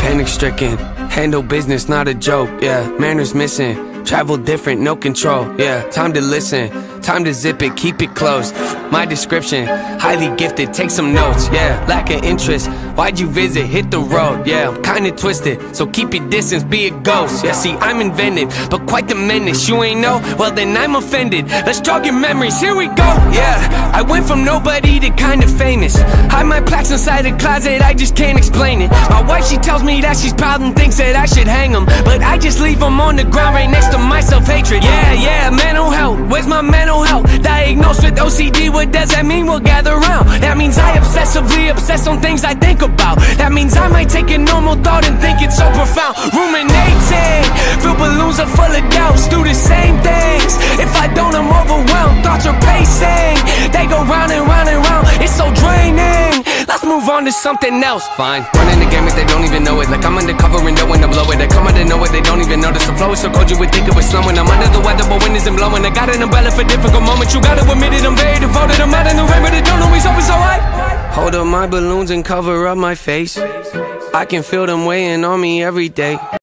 Panic stricken, handle business, not a joke, yeah. Manners missing, travel different, no control, yeah. Time to listen, time to zip it, keep it closed. My description, highly gifted, take some notes, yeah. Lack of interest, why'd you visit, hit the road, yeah. I'm kinda twisted, so keep your distance, be a ghost, yeah. See, I'm invented, but quite the menace. You ain't know? Well then I'm offended. Let's jog your memories, here we go, yeah. I went from nobody to kinda famous. Hide my plaques inside a closet, I just can't explain it. My wife, she tells me that she's proud and thinks that I should hang them, but I just leave them on the ground right next to my self-hatred. Yeah, mental health, where's my mental health? Diagnosed with OCD, what does that mean? We'll gather round. That means I obsessively obsess on things I think about. That means I might take a normal thought and think it's so profound. Ruminating, fill balloons are full of doubts, do the same things. If I don't, I'm overwhelmed, thoughts are pacing. They go round and round and round, it's so draining. Let's move on to something else. Fine, running the game if they don't even know it. Like I'm undercover and knowing to blow it. They come out of nowhere, they don't even notice. The flow is so cold you would think it was slowing. I'm under the weather but wind isn't blowing. I got an umbrella for difficult moments. You gotta admit it, I'm very devoted. I'm out in the rain but it don't always alright. Hold up my balloons and cover up my face. I can feel them weighing on me every day.